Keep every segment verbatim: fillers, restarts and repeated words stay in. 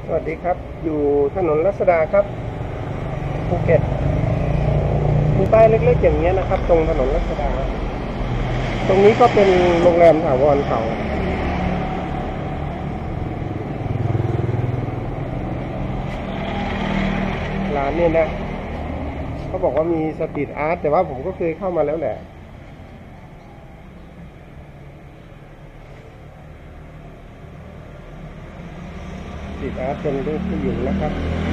สวัสดีครับอยู่ถนนรัชดาครับภูเก็ตมีป้ายเล็กๆอย่างเงี้ยนะครับตรงถนนรัชดาตรงนี้ก็เป็นโรงแรมถาวรเขาร้านเนี่ยนะเขาบอกว่ามีสตรีทอาร์ตแต่ว่าผมก็เคยเข้ามาแล้วแหละสตรีทอาร์ตเป็นรูปผู้หญิงนะครับ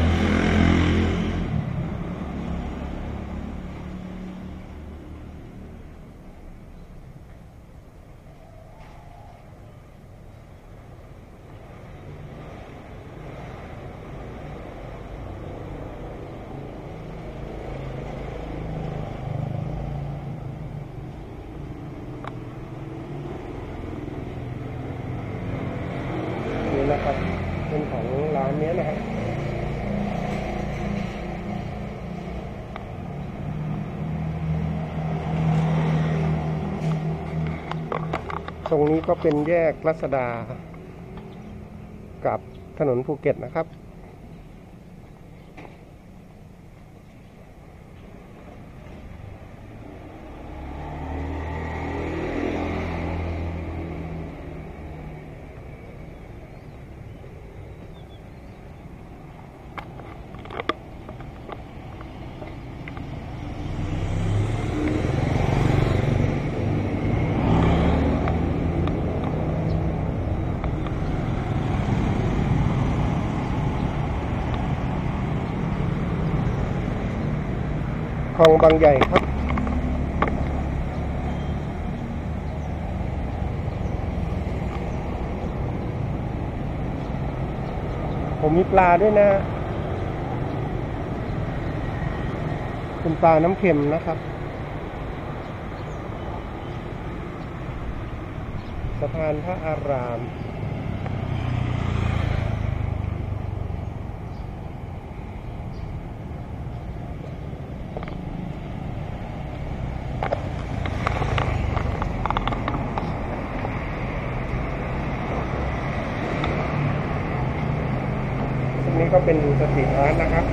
นี่นะครับเป็นของร้านนี้นะครับตรงนี้ก็เป็นแยกรัชดากับถนนภูเก็ตนะครับคลองบางใหญ่ครับผมมีปลาด้วยนะเป็นปลาน้ำเค็มนะครับสะพานพระอารามตรงนี้ก็เป็นสตรีทอาร์ตนะครับ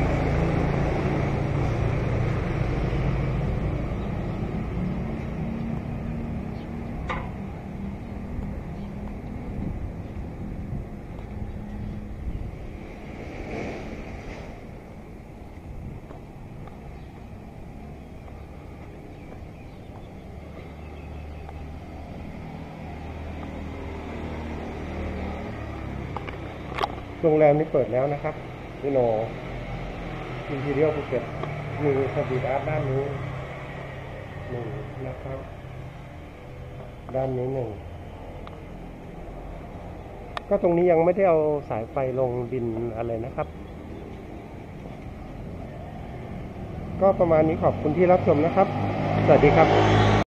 โรงแรมนี้เปิดแล้วนะครับวิโนอินทีเรียลภูเก็ตมีสตรีทอาร์ตด้านนี้หนึ่งนะครับด้านนี้หนึ่งก็ตรงนี้ยังไม่ได้เอาสายไฟลงดินอะไรนะครับก็ประมาณนี้ขอบคุณที่รับชมนะครับสวัสดีครับ